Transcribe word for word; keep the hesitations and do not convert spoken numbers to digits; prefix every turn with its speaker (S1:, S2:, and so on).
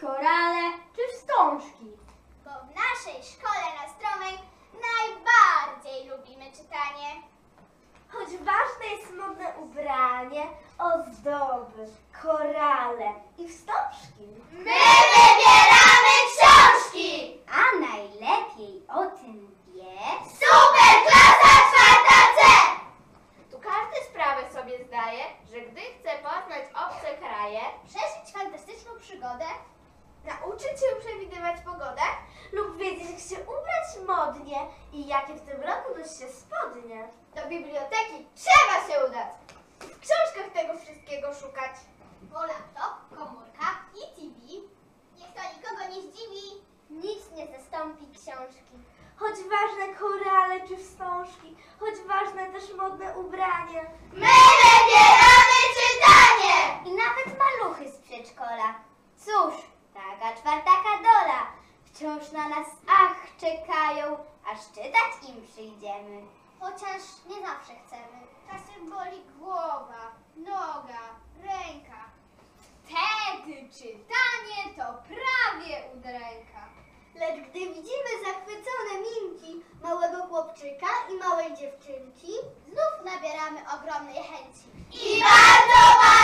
S1: korale czy wstążki?
S2: Bo w naszej szkole nastrowej najbardziej lubimy czytanie.
S1: Choć ważne jest modne ubranie, ozdoby, korale i wstążki.
S2: My wybieramy książki!
S3: A najlepiej o tym wie
S2: Superklasa czwarta C!
S4: Tu każdy sprawę sobie zdaje, że gdy chce poznać obce kraje,
S2: Przeżyć fantastyczną przygodę,
S1: Nauczyć się przewidywać pogodę lub wiedzieć, jak się ubrać modnie i jakie w tym roku nosi się spodnie.
S2: do biblioteki trzeba się udać. W książkach tego wszystkiego szukać. Bo laptop, komórka i T V, niech to nikogo nie zdziwi, nic nie zastąpi książki.
S1: Choć ważne korale czy wstążki, choć ważne też modne ubranie.
S2: My wybieramy czytanie!
S3: i nawet maluchy z przedszkola. Cóż, taka czwartaka dola. Wciąż na nas ach czekają, aż czytać im przyjdziemy.
S2: Chociaż nie zawsze chcemy. Czasem boli głowa, noga, ręka. Wtedy czytanie to prawie udręka. Lecz gdy widzimy zachwycone minki małego chłopczyka i małej dziewczynki, znów nabieramy ogromnej chęci. I bardzo, bardzo